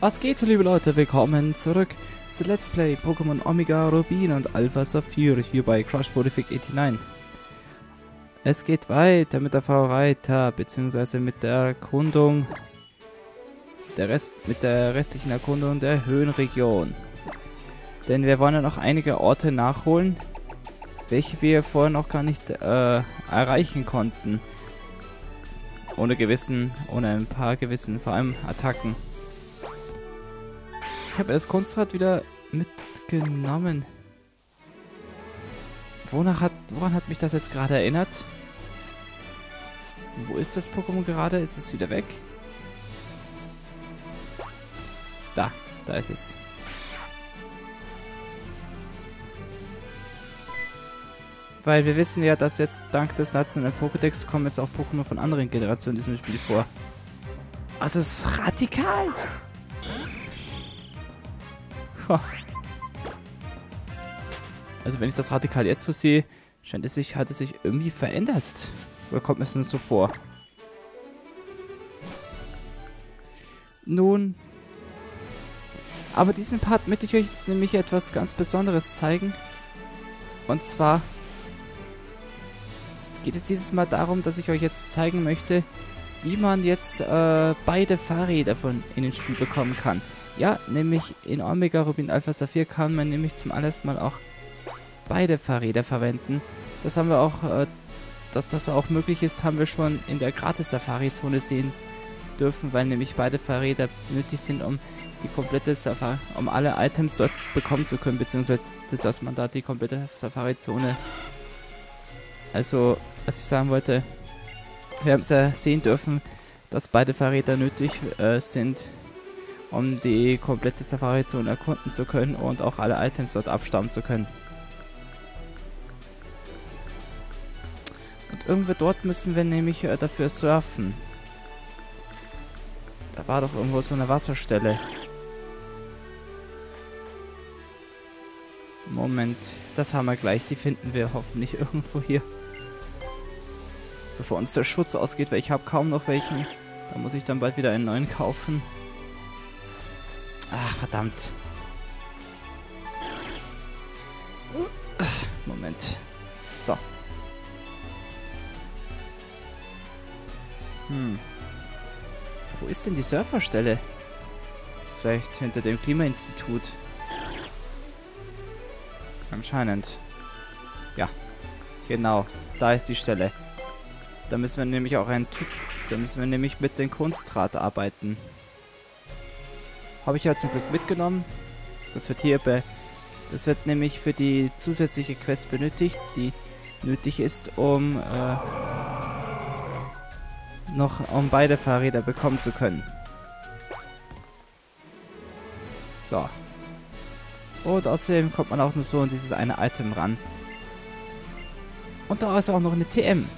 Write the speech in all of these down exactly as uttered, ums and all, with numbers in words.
Was geht, so liebe Leute? Willkommen zurück zu Let's Play Pokémon Omega Rubin und Alpha Saphir hier bei Crush Fortific neunundachtzig. Es geht weiter mit der Fahrerei-Tab, beziehungsweise mit der Erkundung, der Rest, mit der restlichen Erkundung der Höhenregion. Denn wir wollen ja noch einige Orte nachholen, welche wir vorher noch gar nicht äh, erreichen konnten. Ohne gewissen, ohne ein paar gewissen, vor allem Attacken. Ich habe das Kunstrad wieder mitgenommen. Wonach hat, woran hat mich das jetzt gerade erinnert? Wo ist das Pokémon gerade? Ist es wieder weg? Da, da ist es. Weil wir wissen ja, dass jetzt dank des nationalen Pokédex kommen jetzt auch Pokémon von anderen Generationen in diesem Spiel vor. Also es ist radikal! Also wenn ich das radikal jetzt so sehe, scheint es sich, hat es sich irgendwie verändert. Oder kommt mir es nur so vor? Nun. Aber diesen Part möchte ich euch jetzt nämlich etwas ganz Besonderes zeigen. Und zwar geht es dieses Mal darum, dass ich euch jetzt zeigen möchte, wie man jetzt äh, beide Fahrräder von in den Spiel bekommen kann. Ja, nämlich in Omega Rubin Alpha Saphir kann man nämlich zum allerersten Mal auch beide Fahrräder verwenden. Das haben wir auch, äh, dass das auch möglich ist, haben wir schon in der Gratis-Safari-Zone sehen dürfen, weil nämlich beide Fahrräder nötig sind, um die komplette Safari, um alle Items dort bekommen zu können, beziehungsweise dass man da die komplette Safari-Zone, also, was ich sagen wollte, wir haben es ja sehen dürfen, dass beide Fahrräder nötig äh, sind, um die komplette Safari-Zone erkunden zu können und auch alle Items dort abstauben zu können. Und irgendwo dort müssen wir nämlich äh, dafür surfen. Da war doch irgendwo so eine Wasserstelle. Moment, das haben wir gleich. Die finden wir hoffentlich irgendwo hier. Bevor uns der Schutz ausgeht, weil ich habe kaum noch welchen. Da muss ich dann bald wieder einen neuen kaufen. Ach, verdammt. Moment. So. Hm. Wo ist denn die Surferstelle? Vielleicht hinter dem Klimainstitut. Anscheinend. Ja. Genau. Da ist die Stelle. Da müssen wir nämlich auch einen Typ. Da müssen wir nämlich mit dem Kunstrad arbeiten. Habe ich ja zum Glück mitgenommen. Das wird hier bei. Das wird nämlich für die zusätzliche Quest benötigt, die nötig ist, um äh, noch um beide Fahrräder bekommen zu können. So. Und außerdem kommt man auch nur so an dieses eine Item ran. Und da ist auch noch eine T M.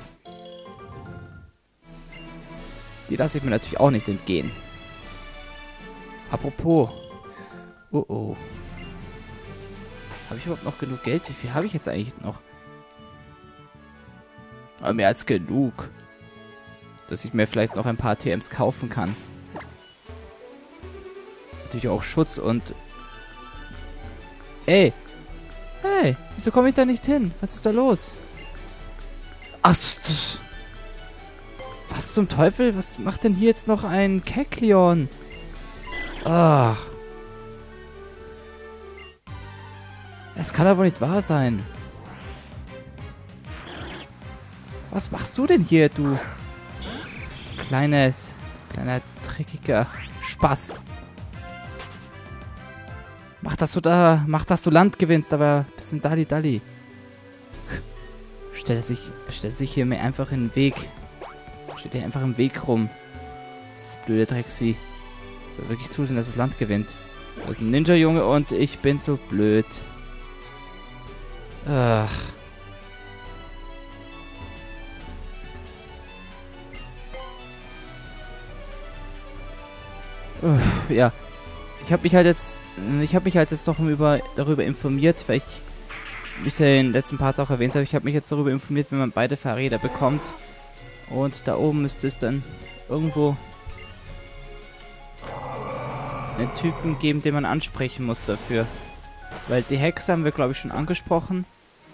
Die lasse ich mir natürlich auch nicht entgehen. Apropos. Oh oh. Habe ich überhaupt noch genug Geld? Wie viel habe ich jetzt eigentlich noch? Aber mehr als genug. Dass ich mir vielleicht noch ein paar T Ms kaufen kann. Natürlich auch Schutz und... Ey! Hey! Wieso komme ich da nicht hin? Was ist da los? Ach, was zum Teufel? Was macht denn hier jetzt noch ein Kecleon? Ach. Es kann aber nicht wahr sein. Was machst du denn hier, du kleines, kleiner, dreckiger Spast? Mach, dass du da, mach, dass du Land gewinnst, aber ein bisschen Dalli-Dalli. Stell sich, stell sich hier mir einfach in den Weg. Steht hier einfach im Weg rum. Das blöde Drecksvieh. Soll wirklich zusehen, dass das Land gewinnt. Das ist ein Ninja-Junge und ich bin so blöd. Ach. Uff, ja. Ich habe mich halt jetzt, ich habe mich halt jetzt noch über, darüber informiert, weil ich, wie ich es ja in den letzten Parts auch erwähnt habe, ich habe mich jetzt darüber informiert, wenn man beide Fahrräder bekommt. Und da oben müsste es dann irgendwo einen Typen geben, den man ansprechen muss dafür. Weil die Hexe haben wir, glaube ich, schon angesprochen.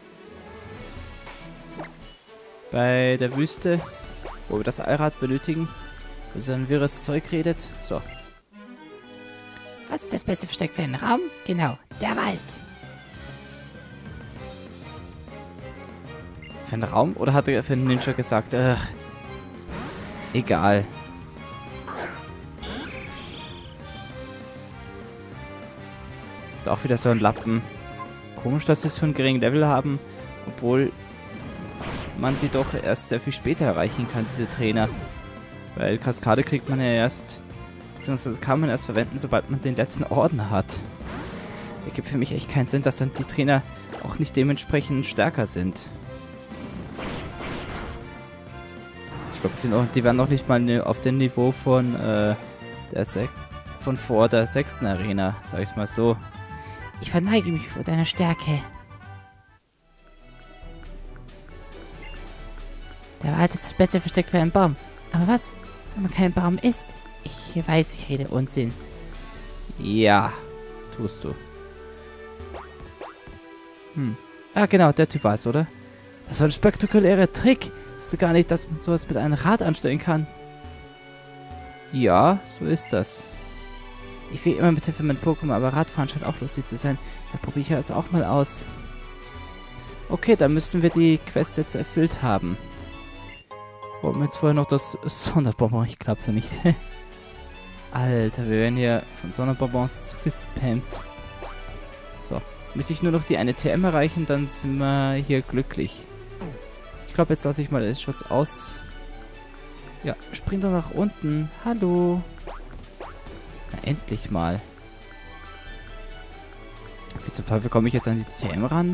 Bei der Wüste, wo wir das Allrad benötigen. Also ein wirres Zeug redet. So. Was ist das beste Versteck für einen Raum? Genau, der Wald. Für einen Raum? Oder hat er für einen Ninja gesagt, ach, egal. Ist auch wieder so ein Lappen. Komisch, dass sie es für einen geringen Level haben, obwohl man die doch erst sehr viel später erreichen kann, diese Trainer. Weil Kaskade kriegt man ja erst, beziehungsweise kann man erst verwenden, sobald man den letzten Orden hat. Ergibt für mich echt keinen Sinn, dass dann die Trainer auch nicht dementsprechend stärker sind. Ich glaube, die waren noch nicht mal auf dem Niveau von, äh, der Se von vor der sechsten Arena, sag ich mal so. Ich verneige mich vor deiner Stärke. Der Wald ist das beste Versteck für einen Baum. Aber was, wenn man kein Baum ist? Ich weiß, ich rede Unsinn. Ja, tust du. Hm. Ah, genau, der Typ war es, oder? Das war ein spektakulärer Trick. Ich wusste gar nicht, dass man sowas mit einem Rad anstellen kann. Ja, so ist das. Ich will immer mit Hilfe meiner Pokémon, aber Radfahren scheint auch lustig zu sein. Da probiere ich das auch mal aus. Okay, dann müssten wir die Quest jetzt erfüllt haben. Wollen wir jetzt vorher noch das Sonderbonbon? Ich glaub's ja nicht. Alter, wir werden hier von Sonderbonbons zugespammt. So, jetzt möchte ich nur noch die eine T M erreichen, dann sind wir hier glücklich. Ich glaube, jetzt lasse ich mal den Schutz aus. Ja, spring doch nach unten. Hallo. Na, endlich mal. Wie zum Teufel komme ich jetzt an die T M ran?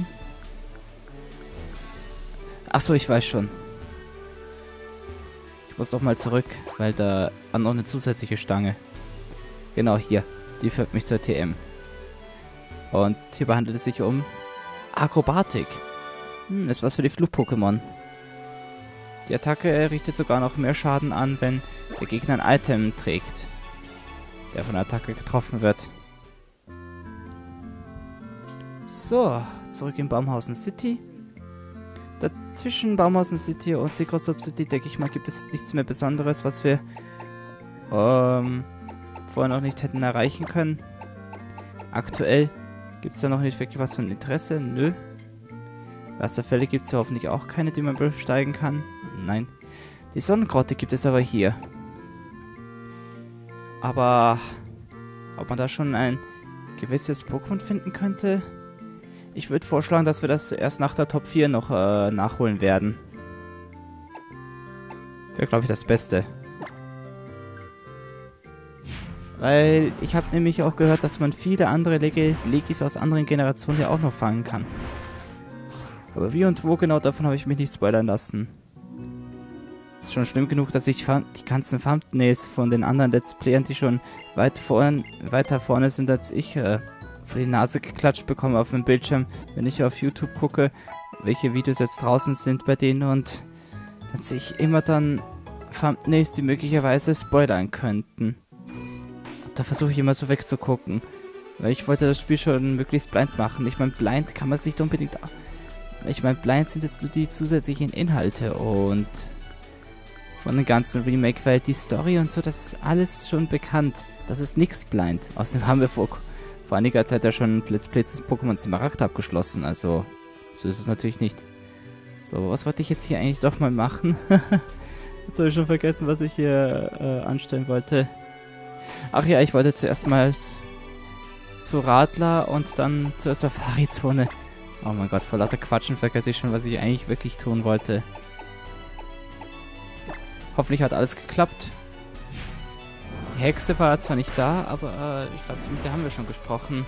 Achso, ich weiß schon. Ich muss doch mal zurück, weil da an noch eine zusätzliche Stange. Genau, hier. Die führt mich zur T M. Und hier handelt es sich um Akrobatik. Hm, ist was für die Flug-Pokémon. Die Attacke richtet sogar noch mehr Schaden an, wenn der Gegner ein Item trägt, der von der Attacke getroffen wird. So, zurück in Baumhausen City. Zwischen Baumhausen City und Sigrosop City, denke ich mal, gibt es jetzt nichts mehr Besonderes, was wir ähm, vorher noch nicht hätten erreichen können. Aktuell gibt es da noch nicht wirklich was von Interesse. Nö. Wasserfälle gibt es ja hoffentlich auch keine, die man besteigen kann. Nein. Die Sonnengrotte gibt es aber hier. Aber ob man da schon ein gewisses Pokémon finden könnte? Ich würde vorschlagen, dass wir das erst nach der Top vier noch äh, nachholen werden. Wäre, glaube ich, das Beste. Weil ich habe nämlich auch gehört, dass man viele andere Legis, Legis aus anderen Generationen ja auch noch fangen kann. Aber wie und wo genau, davon habe ich mich nicht spoilern lassen. Ist schon schlimm genug, dass ich die ganzen Thumbnails von den anderen Let's Playern, die schon weit vorn, weiter vorne sind als ich, äh, vor die Nase geklatscht bekomme auf meinem Bildschirm, wenn ich auf YouTube gucke, welche Videos jetzt draußen sind bei denen, und dann sehe ich immer dann Thumbnails, die möglicherweise spoilern könnten. Und da versuche ich immer so wegzugucken, weil ich wollte das Spiel schon möglichst blind machen. Ich meine, blind kann man es nicht unbedingt... Ich meine, blind sind jetzt nur die zusätzlichen Inhalte und von dem ganzen Remake, weil die Story und so, das ist alles schon bekannt. Das ist nichts blind. Außerdem haben wir vor... vor einiger Zeit ja schon Let's Play des Pokémon Smaragd abgeschlossen, also so ist es natürlich nicht. So, was wollte ich jetzt hier eigentlich doch mal machen? Jetzt habe ich schon vergessen, was ich hier äh, anstellen wollte. Ach ja, ich wollte zuerst mal zu Radler und dann zur Safari-Zone. Oh mein Gott, vor lauter Quatschen vergesse ich schon, was ich eigentlich wirklich tun wollte. Hoffentlich hat alles geklappt. Die Hexe war zwar nicht da, aber äh, ich glaube, mit der haben wir schon gesprochen.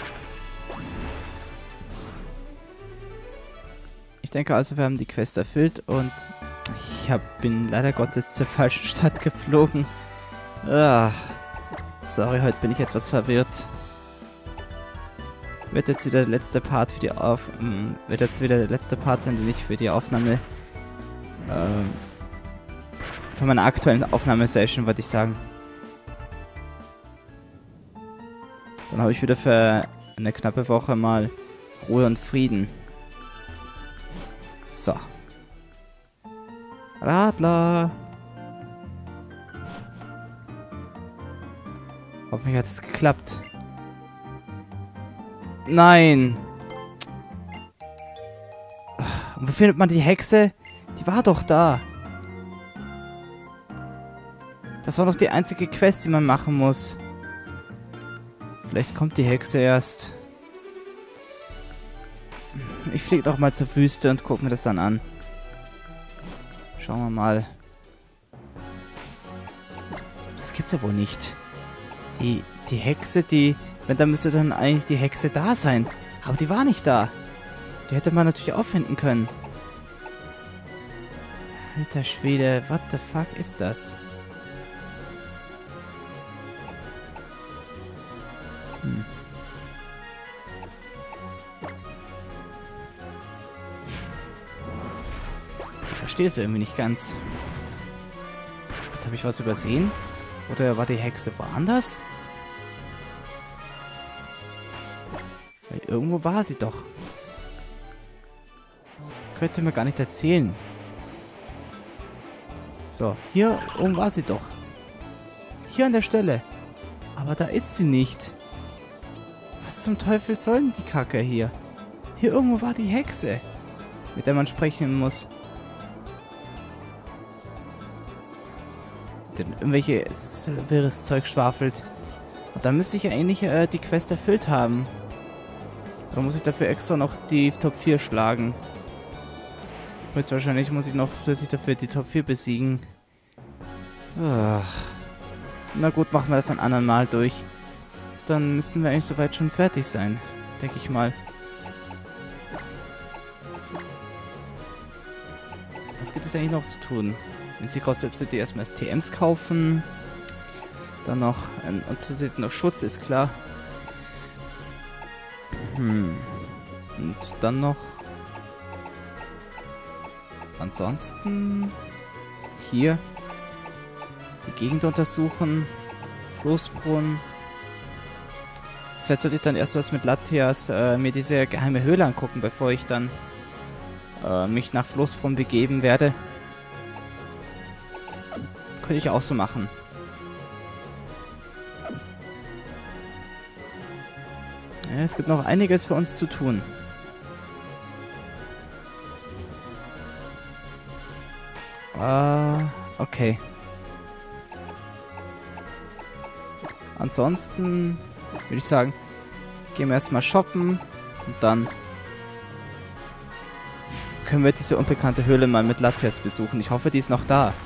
Ich denke also, wir haben die Quest erfüllt und ich hab, bin leider Gottes zur falschen Stadt geflogen. Ach, sorry, heute bin ich etwas verwirrt. Wird jetzt wieder der letzte Part für die Auf... Ähm, wird jetzt wieder der letzte Part sein, den ich für die Aufnahme... Ähm, für meine aktuellen Aufnahmesession, wollte ich sagen. Dann habe ich wieder für eine knappe Woche mal Ruhe und Frieden. So. Radler. Hoffentlich hat es geklappt. Nein. Und wo findet man die Hexe? Die war doch da. Das war doch die einzige Quest, die man machen muss. Vielleicht kommt die Hexe erst. Ich fliege doch mal zur Wüste und gucke mir das dann an. Schauen wir mal. Das gibt's ja wohl nicht. Die, die Hexe, die... Wenn, dann müsste dann eigentlich die Hexe da sein. Aber die war nicht da. Die hätte man natürlich auffinden können. Alter Schwede, what the fuck ist das? Hm. Ich verstehe es irgendwie nicht ganz. Habe ich was übersehen? Oder war die Hexe woanders? Weil irgendwo war sie doch. Könnte mir gar nicht erzählen. So, hier oben war sie doch. Hier an der Stelle. Aber da ist sie nicht. Was zum Teufel soll denn die Kacke hier? Hier irgendwo war die Hexe, mit der man sprechen muss. Denn irgendwelches wirres Zeug schwafelt. Und dann müsste ich ja eigentlich äh, die Quest erfüllt haben. Da muss ich dafür extra noch die Top vier schlagen. Höchstwahrscheinlich muss ich noch zusätzlich dafür die Top vier besiegen. Ach. Na gut, machen wir das ein anderen Mal durch. Dann müssten wir eigentlich soweit schon fertig sein. Denke ich mal. Was gibt es eigentlich noch zu tun? Wenn sie kostet, sollte ihr erstmal S T Ms kaufen. Dann noch ein und zusätzlich noch Schutz, ist klar. Hm. Und dann noch. Ansonsten hier die Gegend untersuchen. Floßbrunnen. Vielleicht sollte ich dann erst was mit Latias äh, mir diese geheime Höhle angucken, bevor ich dann äh, mich nach Floßbrunnen begeben werde. Könnte ich auch so machen. Ja, es gibt noch einiges für uns zu tun. Äh, okay. Ansonsten würde ich sagen, gehen wir erstmal shoppen und dann können wir diese unbekannte Höhle mal mit Latias besuchen. Ich hoffe, die ist noch da.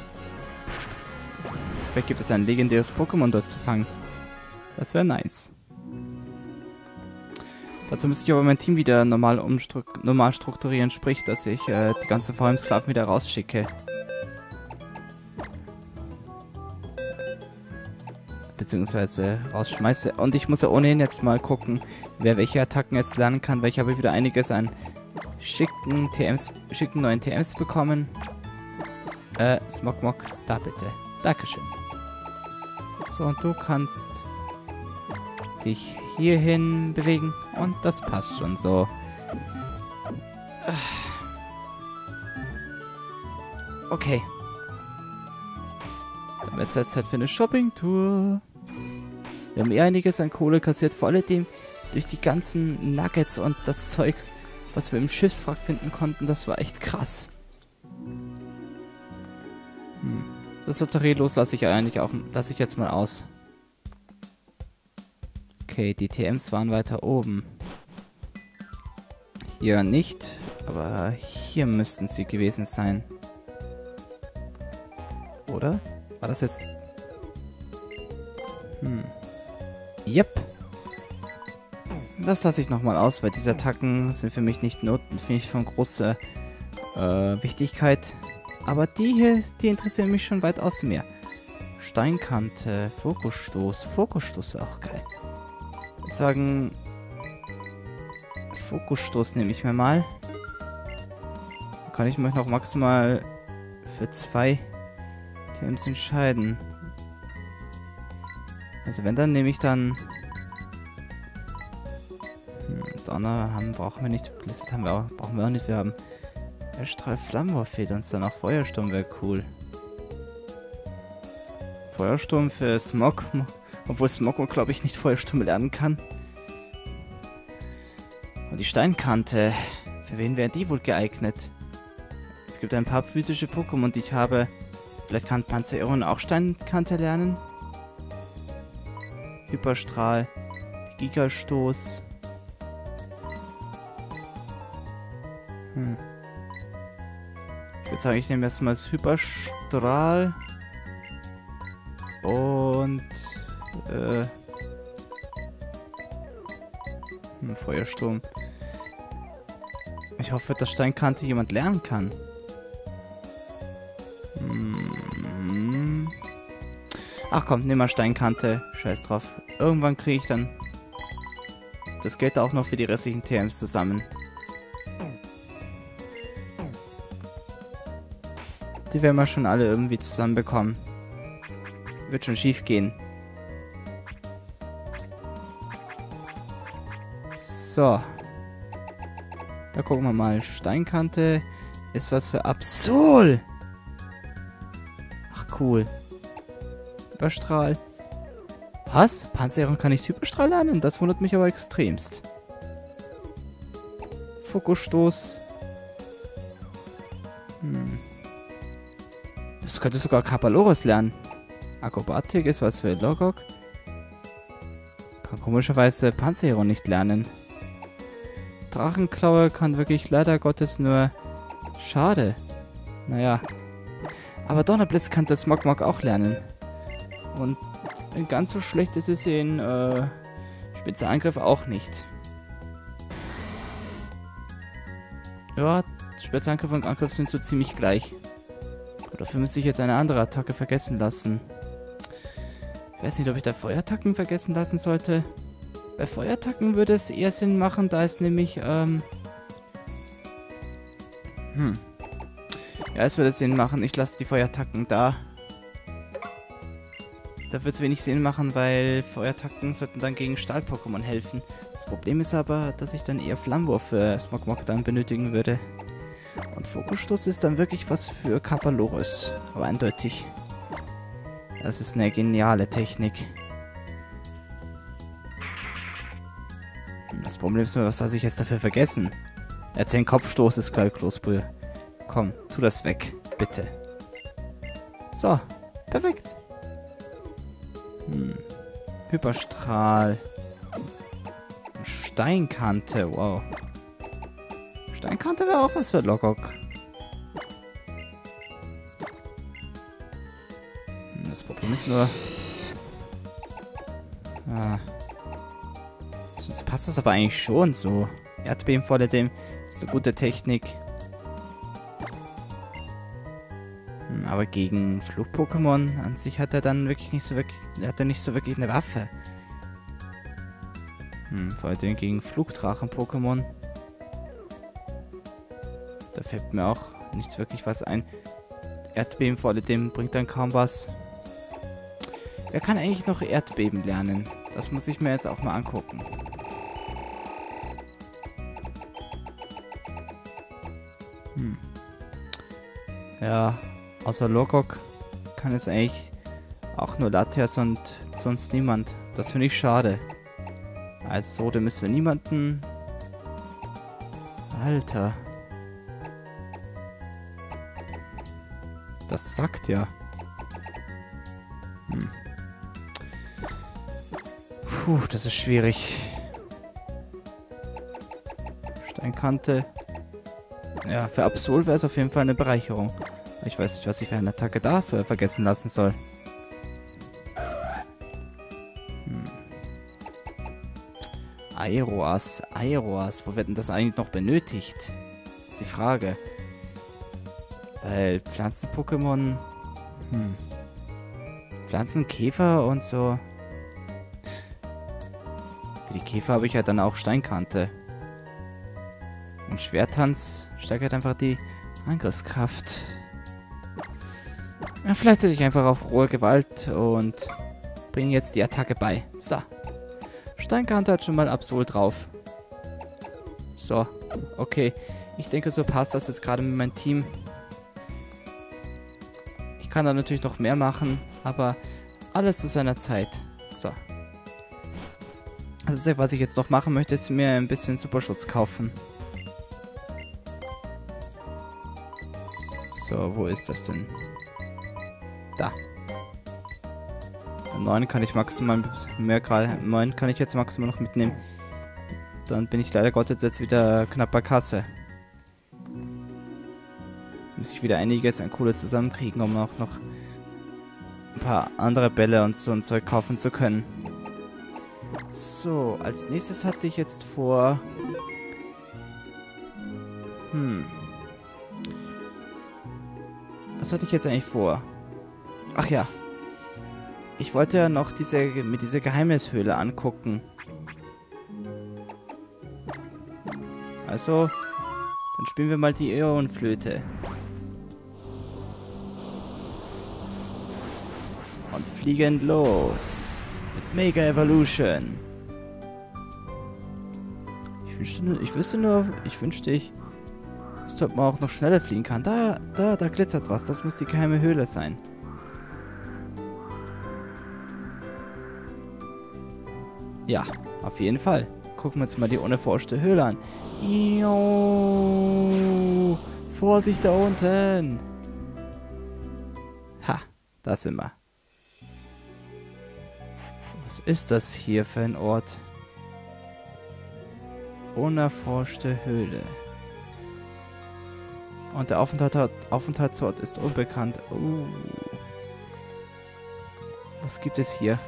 Vielleicht gibt es ein legendäres Pokémon dort zu fangen. Das wäre nice. Dazu müsste ich aber mein Team wieder normal, umstruk normal strukturieren, sprich, dass ich äh, die ganzen V M-Sklaven wieder rausschicke. Beziehungsweise rausschmeiße. Und ich muss ja ohnehin jetzt mal gucken, wer welche Attacken jetzt lernen kann, weil ich habe wieder einiges an schicken T Ms, schicken neuen T Ms bekommen. Äh, Smogmog, da bitte. Dankeschön. So, und du kannst dich hierhin bewegen und das passt schon so. Okay. Dann wird es jetzt Zeit für eine Shopping-Tour. Wir haben eh einiges an Kohle kassiert, vor allem durch die ganzen Nuggets und das Zeugs, was wir im Schiffswrack finden konnten. Das war echt krass. Hm. Das Lotterielos lasse ich eigentlich auch, lasse ich jetzt mal aus. Okay, die T Ms waren weiter oben. Hier nicht, aber hier müssten sie gewesen sein. Oder? War das jetzt... Hm. Yep. Das lasse ich nochmal aus, weil diese Attacken sind für mich nicht not finde ich von großer äh, Wichtigkeit. Aber die hier, die interessieren mich schon weitaus mehr. Steinkante, Fokusstoß. Fokusstoß wäre auch geil. Ich würde sagen, Fokusstoß nehme ich mir mal. Dann kann ich mich noch maximal für zwei T Ms entscheiden. Also wenn, dann nehme ich dann Donner haben, brauchen wir nicht. Blizzard haben wir auch, brauchen wir auch nicht. Wir haben Strahl Flammenwurf fehlt uns dann auch. Feuersturm wäre cool. Feuersturm für Smog. Obwohl Smog, glaube ich, nicht Feuersturm lernen kann. Und die Steinkante. Für wen wäre die wohl geeignet? Es gibt ein paar physische Pokémon, die ich habe. Vielleicht kann Panzeron auch Steinkante lernen. Hyperstrahl. Gigastoß. Hm. Ich würde sagen, ich nehme erstmal das Hyperstrahl. Und äh, hm, Feuersturm. Ich hoffe, dass Steinkante jemand lernen kann. Hm. Ach komm, nimm mal Steinkante. Scheiß drauf. Irgendwann kriege ich dann das Geld auch noch für die restlichen T Ms zusammen. Die werden wir schon alle irgendwie zusammenbekommen. Wird schon schief gehen. So. Da gucken wir mal. Steinkante ist was für Absol. Ach, cool. Hyperstrahl. Was? Panzeron kann nicht Hyperstrahl lernen? Das wundert mich aber extremst. Fokusstoß. Hm. Das könnte sogar Kapaloris lernen. Akrobatik ist was für Logok. Kann komischerweise Panzeron nicht lernen. Drachenklaue kann wirklich leider Gottes nur... Schade. Naja. Aber Donnerblitz kann das Smogmog auch lernen. Und ganz so schlecht ist es in äh, Spezialangriff auch nicht. Ja, Spezialangriff und Angriff sind so ziemlich gleich. Dafür müsste ich jetzt eine andere Attacke vergessen lassen. Ich weiß nicht, ob ich da Feuerattacken vergessen lassen sollte. Bei Feuerattacken würde es eher Sinn machen, da es nämlich, ähm... Hm. Ja, es würde Sinn machen. Ich lasse die Feuerattacken da. Da wird es wenig Sinn machen, weil Feuerattacken sollten dann gegen Stahl-Pokémon helfen. Das Problem ist aber, dass ich dann eher Flammenwurf für Smogmog dann benötigen würde. Und Fokusstoß ist dann wirklich was für Kapaloris. Aber eindeutig. Das ist eine geniale Technik. Das Problem ist nur, was habe ich jetzt dafür vergessen? Erzählen Kopfstoß ist gleich Kloßbrühe. Komm, tu das weg. Bitte. So. Perfekt. Hm. Hyperstrahl. Steinkante. Wow. Steinkante wäre auch was für Logok. Das Problem ist nur... Ah. Sonst passt das aber eigentlich schon so. Erdbeben vor dem ist eine gute Technik. Hm, aber gegen Flug-Pokémon an sich hat er dann wirklich nicht so wirklich... Hat er nicht so wirklich eine Waffe. Hm, vor allem gegen Flugdrachen-Pokémon. Da fällt mir auch nichts wirklich was ein. Erdbeben vor allem bringt dann kaum was. Wer kann eigentlich noch Erdbeben lernen? Das muss ich mir jetzt auch mal angucken. Hm. Ja, außer Logok kann es eigentlich auch nur Latias und sonst niemand. Das finde ich schade. Also so, da müssen wir niemanden... Alter. Das sagt ja. Hm. Puh, das ist schwierig. Steinkante. Ja, für Absol wäre es auf jeden Fall eine Bereicherung. Ich weiß nicht, was ich für eine Attacke dafür vergessen lassen soll. Hm. Aeroas. Aeroas. Wo wird denn das eigentlich noch benötigt? Das ist die Frage. Weil Pflanzen-Pokémon... Hm. Pflanzen, Käfer und so... Für die Käfer habe ich ja dann auch Steinkante. Und Schwertanz steigert einfach die Angriffskraft. Ja, vielleicht setze ich einfach auf rohe Gewalt und bringe jetzt die Attacke bei. So. Steinkante hat schon mal Absol drauf. So, okay. Ich denke, so passt das jetzt gerade mit meinem Team. Ich kann da natürlich noch mehr machen, aber alles zu seiner Zeit. So. Also, was ich jetzt noch machen möchte, ist mir ein bisschen Superschutz kaufen. So, wo ist das denn? Da. neun kann ich maximal mehr gerade. neun kann ich jetzt maximal noch mitnehmen. Dann bin ich leider Gottes jetzt wieder knapp bei Kasse. Muss ich wieder einiges an Kohle zusammenkriegen, um auch noch ein paar andere Bälle und so ein Zeug kaufen zu können. So, als nächstes hatte ich jetzt vor... Hm. Was hatte ich jetzt eigentlich vor? Ach ja. Ich wollte ja noch diese, mir diese Geheimnishöhle angucken. Also, dann spielen wir mal die Äonflöte. Und fliegen los. Mit Mega Evolution. Ich wünschte nur, ich wüsste nur, ich wünschte ich, dass man auch noch schneller fliegen kann. Da, da, da glitzert was. Das muss die geheime Höhle sein. Ja, auf jeden Fall. Gucken wir uns mal die unerforschte Höhle an. Jo, Vorsicht da unten. Ha, da sind wir. Was ist das hier für ein Ort? Unerforschte Höhle. Und der Aufenthalt, Aufenthaltsort ist unbekannt. Uh. Was gibt es hier?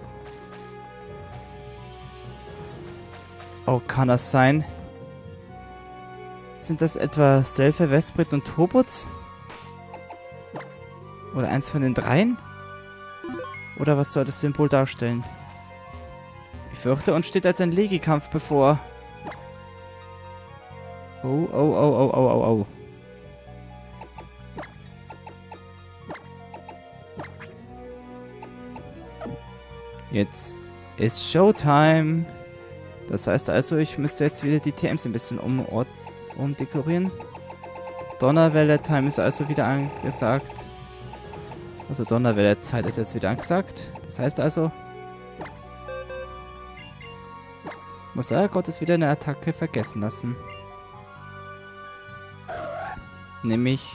Oh, kann das sein? Sind das etwa Selfe, Vesprit und Torbutz? Oder eins von den dreien? Oder was soll das Symbol darstellen? Ich fürchte, uns steht als ein Legikampf bevor. Oh, oh, oh, oh, oh, oh, oh. Jetzt ist Showtime. Das heißt also, ich müsste jetzt wieder die T Ms ein bisschen um, umdekorieren. Donnerwelle-Time ist also wieder angesagt. Also Donnerwelle-Zeit ist jetzt wieder angesagt. Das heißt also, ich muss leider Gottes wieder eine Attacke vergessen lassen. Nämlich,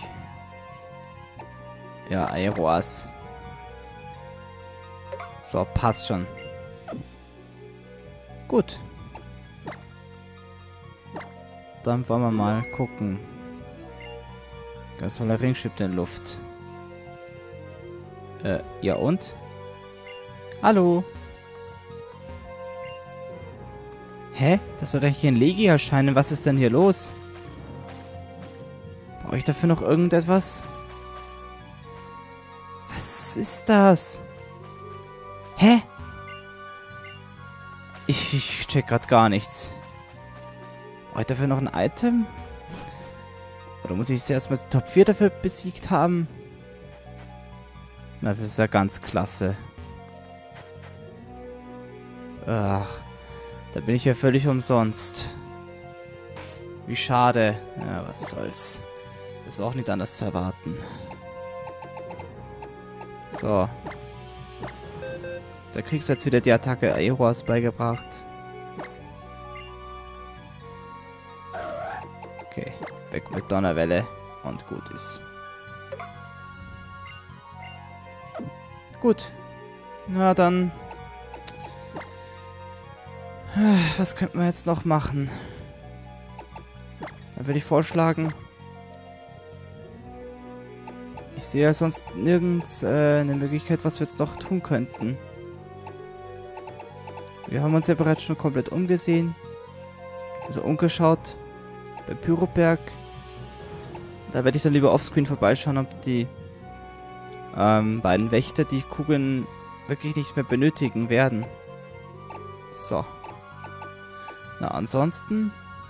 ja, Aeroas. So, passt schon. Gut. Dann wollen wir mal gucken. Ganz toller Ring schwebt in der Luft. Äh, ja und? Hallo? Hä? Das soll doch hier ein Legi erscheinen. Was ist denn hier los? Brauche ich dafür noch irgendetwas? Was ist das? Hä? Ich, ich check grad gar nichts. Brauche ich dafür noch ein Item? Oder muss ich jetzt erstmal Top vier dafür besiegt haben? Das ist ja ganz klasse. Ach, da bin ich ja völlig umsonst. Wie schade. Ja, was soll's. Das war auch nicht anders zu erwarten. So. Da kriegst du jetzt wieder die Attacke Aeroas beigebracht. Okay, weg mit Donnerwelle und gut ist. Gut. Na dann. Was könnten wir jetzt noch machen? Dann würde ich vorschlagen. Ich sehe ja sonst nirgends äh, eine Möglichkeit, was wir jetzt noch tun könnten. Wir haben uns ja bereits schon komplett umgesehen. Also umgeschaut. Bei Pyroberg. Da werde ich dann lieber offscreen vorbeischauen, ob die ähm, beiden Wächter die Kugeln wirklich nicht mehr benötigen werden. So. Na, ansonsten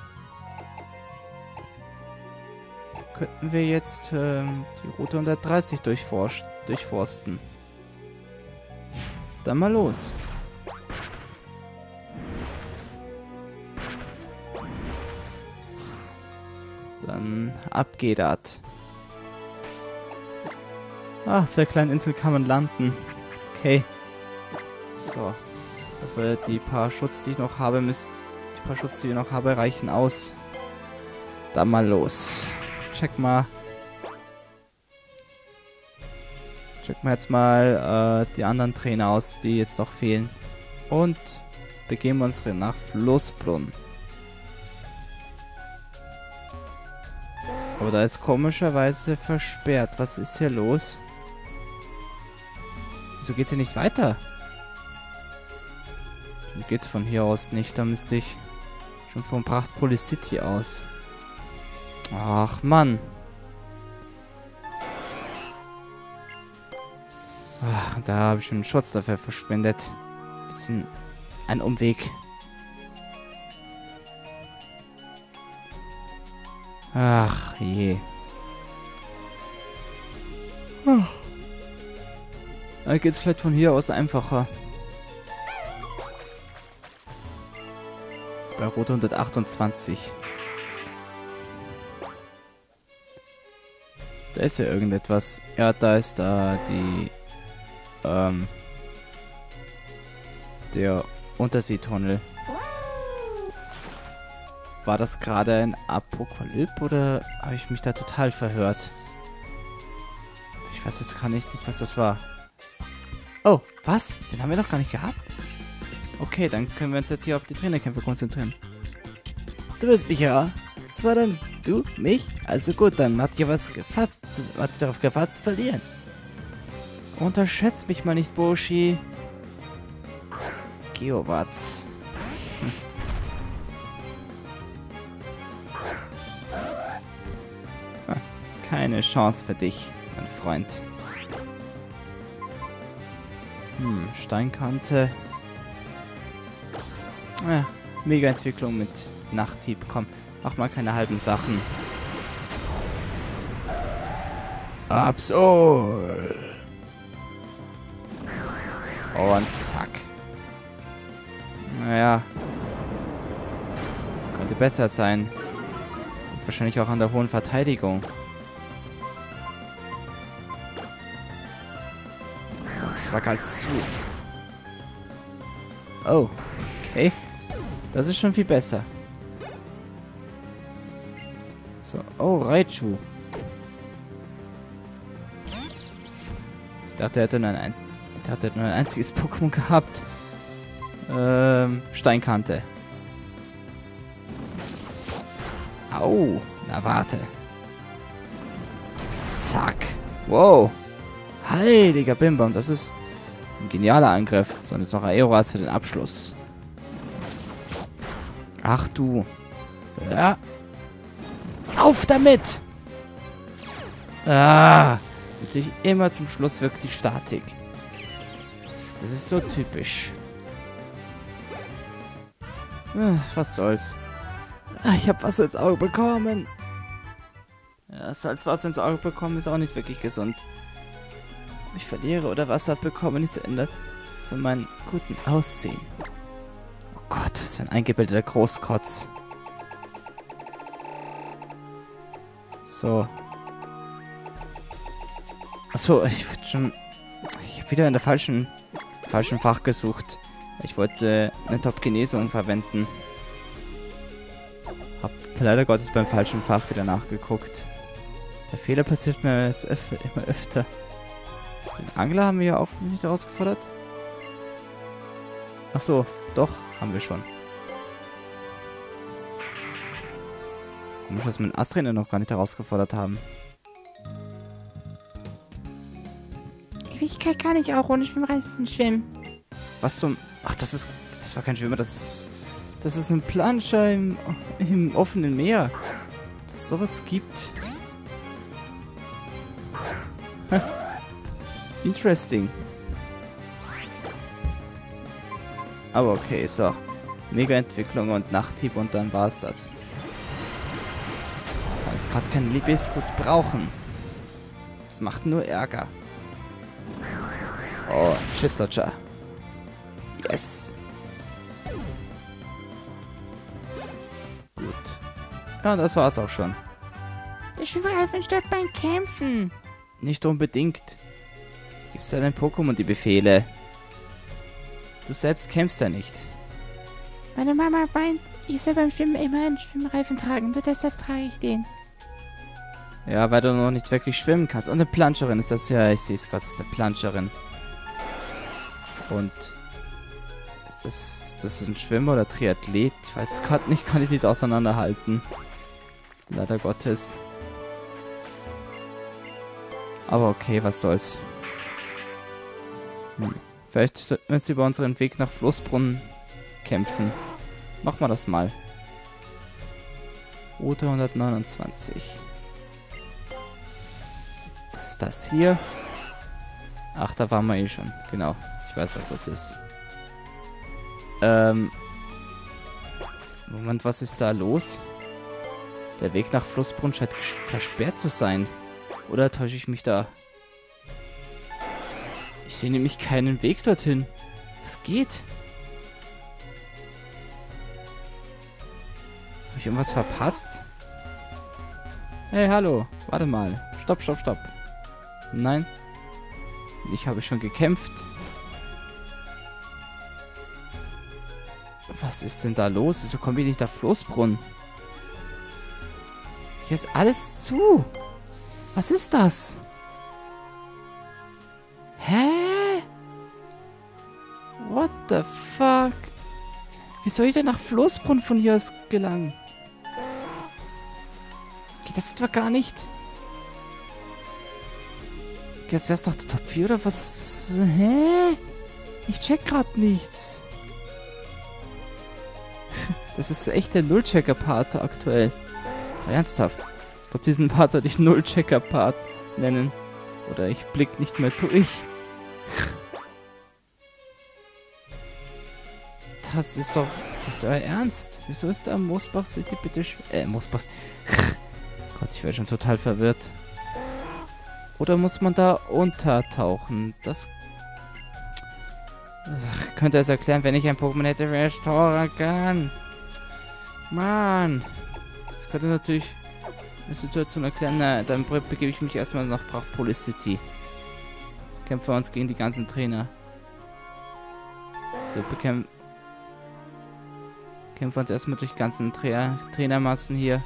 könnten wir jetzt ähm, die Route hundertdreißig durchforst durchforsten. Dann mal los. Dann ab geht das. Ah, auf der kleinen Insel kann man landen. Okay. So. Also die paar Schutz, die ich noch habe, müssen. Die paar Schutz, die ich noch habe, reichen aus. Dann mal los. Check mal. Check mal jetzt mal äh, die anderen Trainer aus, die jetzt noch fehlen. Und begeben wir uns nach Flussbrunn. Aber da ist komischerweise versperrt. Was ist hier los? Wieso geht's hier nicht weiter? Dann geht's von hier aus nicht. Da müsste ich schon von Prachtpolis City aus. Ach, Mann. Ach, da habe ich schon einen Schutz dafür verschwendet. Das ist ein, ein Umweg. Ach je. Hm. Dann geht's vielleicht von hier aus einfacher. Bei Route hundertachtundzwanzig. Da ist ja irgendetwas. Ja, da ist da die ähm der Unterseetunnel. War das gerade ein Apokalypse oder habe ich mich da total verhört? Ich weiß jetzt gar nicht, was das war. Oh, was? Den haben wir noch gar nicht gehabt? Okay, dann können wir uns jetzt hier auf die Trainerkämpfe konzentrieren. Du bist mich ja. Das war dann du, mich? Also gut, dann hat ihr was gefasst, hat ihr darauf gefasst zu verlieren. Unterschätzt mich mal nicht, Boshi. Geowatz. Hm. Ah, keine Chance für dich, mein Freund. Hm, Steinkante. Ah, Mega-Entwicklung mit Nachthieb. Komm, mach mal keine halben Sachen. Absol. Und zack. Naja. Könnte besser sein. Und wahrscheinlich auch an der hohen Verteidigung. Dann schlag halt zu. Oh, okay. Das ist schon viel besser. So, oh, Raichu. Ich dachte, er hätte nur ein, ich dachte, er hätte nur ein einziges Pokémon gehabt. Ähm, Steinkante. Au, na warte. Zack. Wow. Heiliger Bimbam, das ist ein genialer Angriff. So, und jetzt noch Aeroas für den Abschluss. Ach du. Ja. Auf damit! Ah. Natürlich immer zum Schluss wirkt die Statik. Das ist so typisch. Ah, was soll's. Ah, ich hab Wasser ins Auge bekommen. Ja, Salzwasser ins Auge bekommen ist auch nicht wirklich gesund. Ob ich verliere oder Wasser bekomme, nichts ändert, sondern meinen guten Aussehen. Oh Gott, was für ein eingebildeter Großkotz. So. Achso, ich würde schon... Ich habe wieder in der falschen, falschen Fach gesucht. Ich wollte eine Top-Genesung verwenden. Hab leider Gottes beim falschen Fach wieder nachgeguckt. Der Fehler passiert mir öf immer öfter. Den Angler haben wir ja auch nicht herausgefordert. Achso, doch, haben wir schon. Komisch, dass wir den Astrainer noch gar nicht herausgefordert haben. Ewigkeit kann ich auch ohne Schwimmreifen schwimmen. Was zum... Ach, das ist... Das war kein Schwimmer, das ist... Das ist ein Planscher im, im offenen Meer. Dass es sowas gibt. Interesting. Aber okay, so. Mega-Entwicklung und Nachthieb und dann war es das. Ich kann jetzt gerade keinen Libiskus brauchen. Das macht nur Ärger. Oh, tschüss, Dodger. Yes. Gut. Ja, das war's auch schon. Der Schwimmreifen stirbt beim Kämpfen. Nicht unbedingt. Gibst du deinen Pokémon die Befehle? Du selbst kämpfst ja nicht. Meine Mama meint, ich soll beim Schwimmen immer einen Schwimmreifen tragen. Nur deshalb trage ich den. Ja, weil du noch nicht wirklich schwimmen kannst. Und eine Planscherin ist das ja. Ich sehe es gerade, das ist eine Planscherin. Und ist das, das ist ein Schwimmer oder Triathlet? Ich weiß es gerade nicht, kann ich nicht auseinanderhalten. Leider Gottes. Aber okay, was soll's. Hm. Vielleicht sollten wir jetzt über unseren Weg nach Floßbrunnen kämpfen. Machen wir das mal. Route hundertneunundzwanzig. Was ist das hier? Ach, da waren wir eh schon. Genau. Ich weiß, was das ist. Ähm. Moment, was ist da los? Der Weg nach Floßbrunnen scheint versperrt zu sein. Oder täusche ich mich da? Ich sehe nämlich keinen Weg dorthin. Was geht? Habe ich irgendwas verpasst? Hey, hallo. Warte mal. Stopp, stopp, stopp. Nein. Ich habe schon gekämpft. Was ist denn da los? Wieso kommen wir nicht nach Floßbrunnen? Hier ist alles zu. Was ist das? Hä? What the fuck? Wie soll ich denn nach Floßbrunnen von hier aus gelangen? Geht das etwa gar nicht? Geht das erst nach der Top vier oder was? Hä? Ich check grad nichts. Das ist echt der Nullchecker-Part aktuell. Ernsthaft. Ich glaube, diesen Part sollte ich Nullchecker-Part nennen. Oder ich blick nicht mehr durch. Das ist doch nicht euer Ernst. Wieso ist da Moosbach City bitte sch... Äh, Moosbach... Gott, ich wäre schon total verwirrt. Oder muss man da untertauchen? Das... Ach, könnte es erklären, wenn ich ein Pokémon hätte, wäre es teurer kann. Mann. Das könnte natürlich eine Situation erklären. Na, dann begebe ich mich erstmal nach Prachtpolis City. Kämpfen wir uns gegen die ganzen Trainer. So, bekämpfen... Kämpfen wir uns erstmal durch die ganzen Tra Trainermassen hier.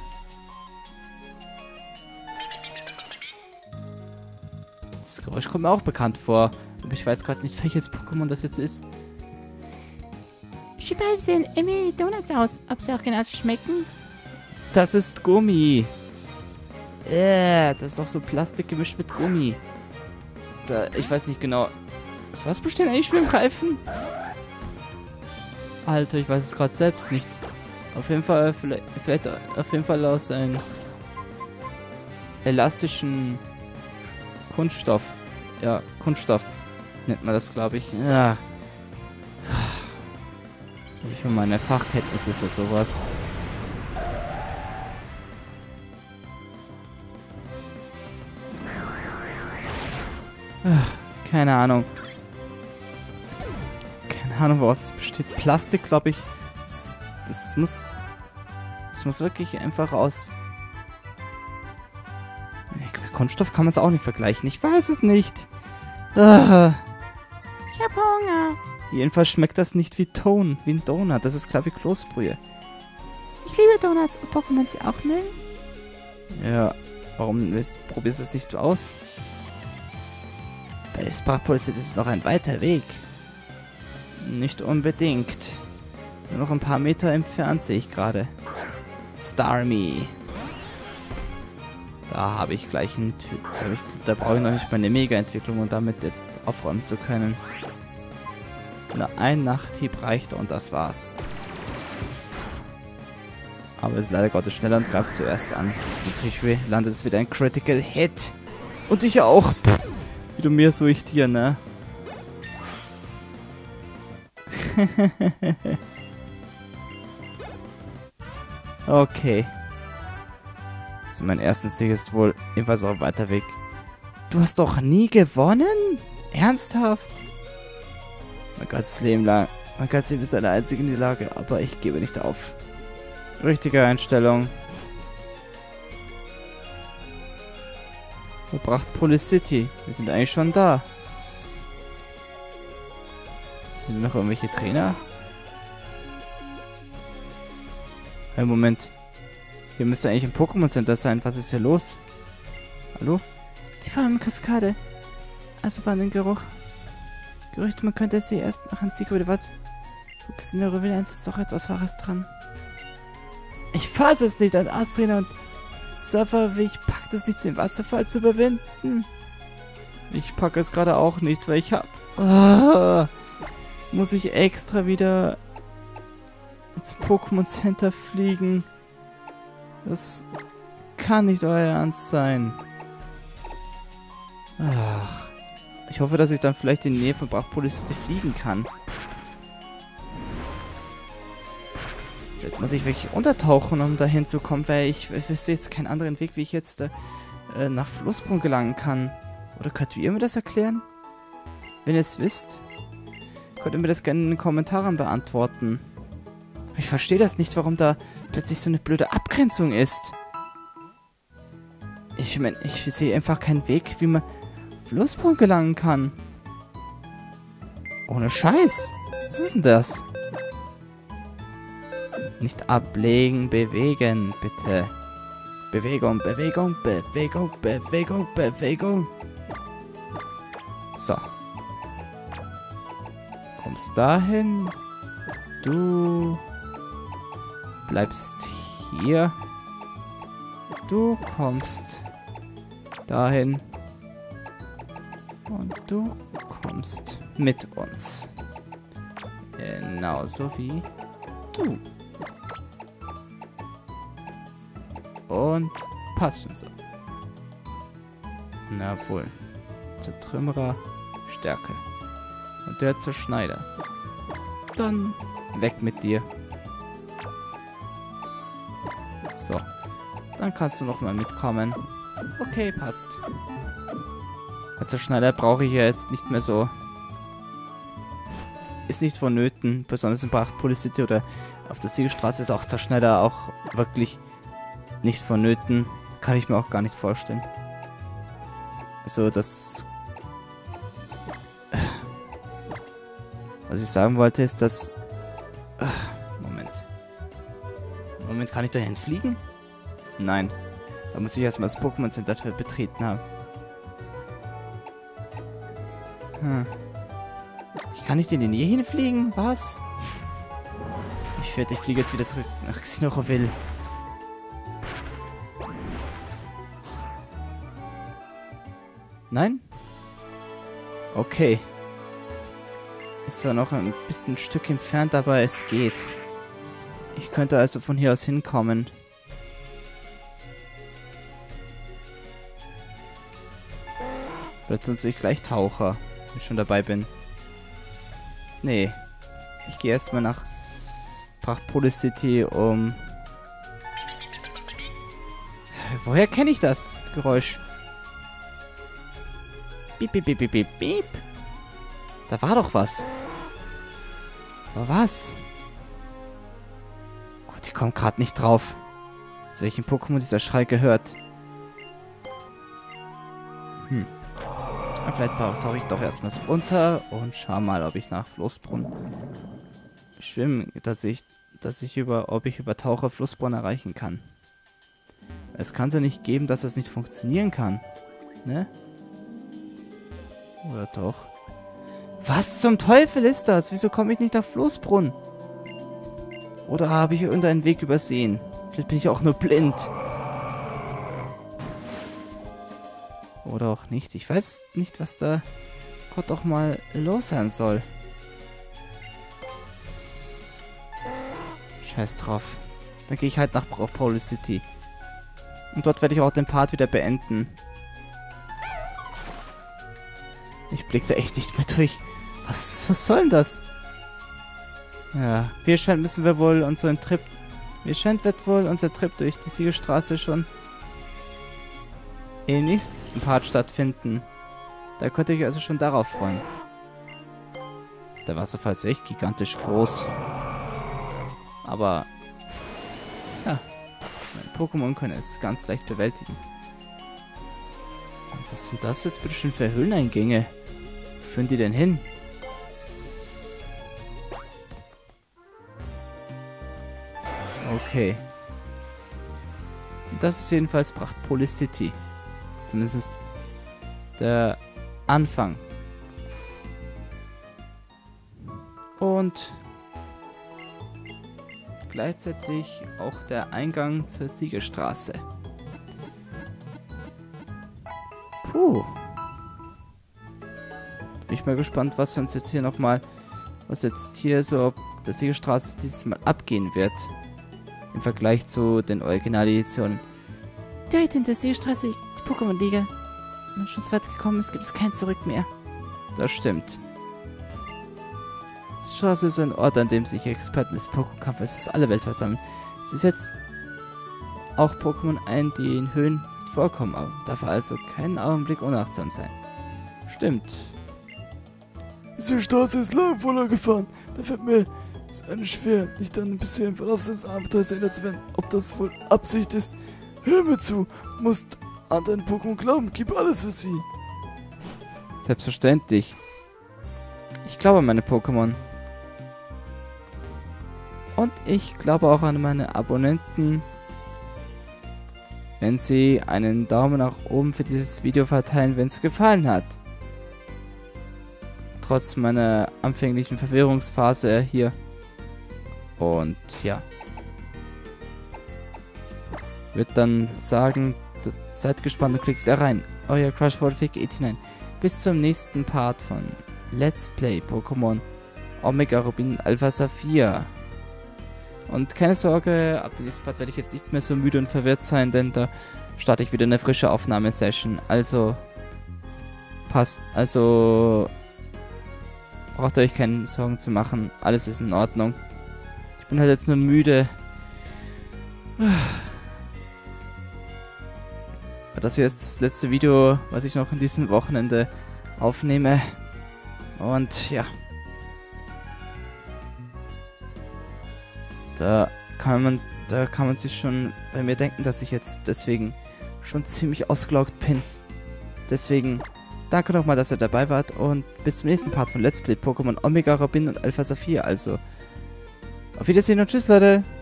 Das Geräusch kommt mir auch bekannt vor. Aber ich weiß gerade nicht, welches Pokémon das jetzt ist. Schieber sehen irgendwie wie Donuts aus. Ob sie auch genauso schmecken? Das ist Gummi. Äh, das ist doch so Plastik gemischt mit Gummi. Oder, ich weiß nicht genau. Aus was bestehen eigentlich Schwimmreifen? Alter, ich weiß es gerade selbst nicht. Auf jeden Fall, vielleicht, vielleicht auf jeden Fall aus einem elastischen Kunststoff. Ja, Kunststoff nennt man das, glaube ich. Ja. Habe ich mal meine Fachkenntnisse für sowas. Ach, keine Ahnung. Keine Ahnung, woraus es besteht. Plastik, glaube ich. Das, das muss... Das muss wirklich einfach aus... Mit Kunststoff kann man es auch nicht vergleichen. Ich weiß es nicht. Ah. Ich hab Hunger. Jedenfalls schmeckt das nicht wie Tone, wie ein Donut. Das ist, glaube ich, Kloßbrühe. Ich liebe Donuts. Ob Pokémon sie auch mögen? Ja, warum willst, probierst du es nicht aus? Bei Prachtpolis ist es noch ein weiter Weg. Nicht unbedingt. Nur noch ein paar Meter entfernt sehe ich gerade. Starmie. Da habe ich gleich einen Typ. Da, hab ich, da brauche ich noch nicht meine Mega-Entwicklung, um damit jetzt aufräumen zu können. Nur ein Nachthieb reicht und das war's. Aber es ist leider Gottes schneller und greift zuerst an. Natürlich landet es wieder ein Critical Hit. Und ich auch. Pff, wie du mir, so ich dir, ne? Okay. Also mein erstes Sieg ist wohl ebenfalls auch weiter weg. Du hast doch nie gewonnen? Ernsthaft? Mein ganzes Leben lang. Mein ganzes Leben ist eine einzige Niederlage, aber ich gebe nicht auf. Richtige Einstellung. Prachtpolis City. Wir sind eigentlich schon da. Sind noch irgendwelche Trainer? Hey, Moment. Hier müsste eigentlich ein Pokémon Center sein. Was ist hier los? Hallo? Die Farbenkaskade. Also war ein Geruch. Gerücht, man könnte sie erst nach einem Sieg oder was? Casino Villains ist doch etwas Wahres dran. Ich fasse es nicht an Astrina und Surfer, wie ich packt es nicht, den Wasserfall zu überwinden. Ich packe es gerade auch nicht, weil ich hab... Oh, muss ich extra wieder ins Pokémon Center fliegen? Das kann nicht euer Ernst sein. Ach, ich hoffe, dass ich dann vielleicht in die Nähe von Prachtpolis City fliegen kann. Vielleicht muss ich wirklich untertauchen, um dahin zu kommen, weil ich, ich wüsste jetzt keinen anderen Weg, wie ich jetzt äh, nach Flussbrunn gelangen kann. Oder könnt ihr mir das erklären? Wenn ihr es wisst, könnt ihr mir das gerne in den Kommentaren beantworten. Ich verstehe das nicht, warum da plötzlich so eine blöde Abgrenzung ist. Ich meine, ich sehe einfach keinen Weg, wie man auf Flussbrunn gelangen kann. Ohne Scheiß. Was ist denn das? Nicht ablegen, bewegen, bitte. Bewegung, Bewegung, Bewegung, Bewegung, Bewegung. So. Kommst dahin. Du bleibst hier. Du kommst dahin. Und du kommst mit uns. Genauso wie du. Und passt schon so. Na wohl. Zertrümmerer, Stärke. Und der Zerschneider. Dann weg mit dir. So. Dann kannst du noch mal mitkommen. Okay, passt. Der Zerschneider brauche ich ja jetzt nicht mehr so. Ist nicht vonnöten. Besonders in Prachtpolis City oder auf der Siegelstraße ist auch Zerschneider auch wirklich nicht vonnöten. Kann ich mir auch gar nicht vorstellen. Also das... Was ich sagen wollte ist, dass... Moment. Moment, kann ich da hinfliegen? Nein. Da muss ich erstmal das Pokémon Center betreten haben. Hm. Ich kann nicht in die Nähe hinfliegen? Was? Ich werde, ich fliege jetzt wieder zurück nach Xenoroville. Nein? Okay. Ist zwar noch ein bisschen ein Stück entfernt, aber es geht. Ich könnte also von hier aus hinkommen. Vielleicht benutze ich gleich Taucher, wenn ich schon dabei bin. Nee. Ich gehe erstmal nach Prachtpolis City, um... Woher kenne ich das Geräusch? Piep, piep, piep, piep, piep, piep. Da war doch was. Aber was? Gott, ich komme gerade nicht drauf. Zu welchem Pokémon dieser Schrei gehört. Hm. Aber vielleicht tauche ich doch erstmal runter und schau mal, ob ich nach Flussbrunn schwimmen, dass ich, dass ich über, ob ich über Taucher Flussbrunn erreichen kann. Es kann es ja nicht geben, dass es nicht funktionieren kann. Ne? Oder doch? Was zum Teufel ist das? Wieso komme ich nicht nach Flussbrunn? Oder habe ich irgendeinen Weg übersehen? Vielleicht bin ich auch nur blind. Oder auch nicht. Ich weiß nicht, was da Gott doch mal los sein soll. Scheiß drauf. Dann gehe ich halt nach Prachtpolis City. Und dort werde ich auch den Part wieder beenden. Ich blick da echt nicht mehr durch. Was, was soll denn das? Ja, wir scheint müssen wir wohl unseren Trip... Wir scheint wird wohl unser Trip durch die Siegelstraße schon im nächsten Part stattfinden. Da könnt ihr euch also schon darauf freuen. Der Wasserfall ist echt gigantisch groß. Aber... Ja, meine Pokémon können es ganz leicht bewältigen. Was sind das jetzt bitte schon für Höhleneingänge? Wo führen die denn hin? Okay. Das ist jedenfalls Prachtpolis City. Zumindest der Anfang. Und gleichzeitig auch der Eingang zur Siegerstraße. Puh. Bin ich mal gespannt, was uns jetzt hier nochmal, was jetzt hier so auf der Siegerstraße dieses Mal abgehen wird. Im Vergleich zu den Originaleditionen. Direkt hinter der Seestraße liegt die Pokémon-Liga. Wenn man schon so weit gekommen ist, gibt es kein Zurück mehr. Das stimmt. Die Straße ist ein Ort, an dem sich Experten des Pokékampfes aus aller Welt versammeln. Sie setzt auch Pokémon ein, die in Höhen nicht vorkommen, aber darf also keinen Augenblick unachtsam sein. Stimmt. Diese Straße ist lang voller Gefahren. Da fällt mir es eigentlich schwer, nicht an den bisherigen Verlauf seines Abenteuers erinnert zu werden. Ob das wohl Absicht ist? Hör mir zu. Du musst an deine Pokémon glauben. Gib alles für sie. Selbstverständlich. Ich glaube an meine Pokémon. Und ich glaube auch an meine Abonnenten, wenn sie einen Daumen nach oben für dieses Video verteilen, wenn es gefallen hat. Trotz meiner anfänglichen Verwirrungsphase hier. Und ja. Wird dann sagen, seid gespannt und klickt wieder rein. Euer Crush Wolfig neunundachtzig. Bis zum nächsten Part von Let's Play Pokémon Omega Rubin Alpha Saphir. Und keine Sorge, ab dem nächsten Part werde ich jetzt nicht mehr so müde und verwirrt sein, denn da starte ich wieder eine frische Aufnahmesession. Also passt, also braucht ihr euch keine Sorgen zu machen. Alles ist in Ordnung. Ich bin halt jetzt nur müde. Das hier ist das letzte Video, was ich noch in diesem Wochenende aufnehme. Und ja. Da kann man, da kann man sich schon bei mir denken, dass ich jetzt deswegen schon ziemlich ausgelaugt bin. Deswegen danke nochmal, dass ihr dabei wart und bis zum nächsten Part von Let's Play Pokémon Omega Rubin und Alpha Saphir. Also auf Wiedersehen und tschüss, Leute.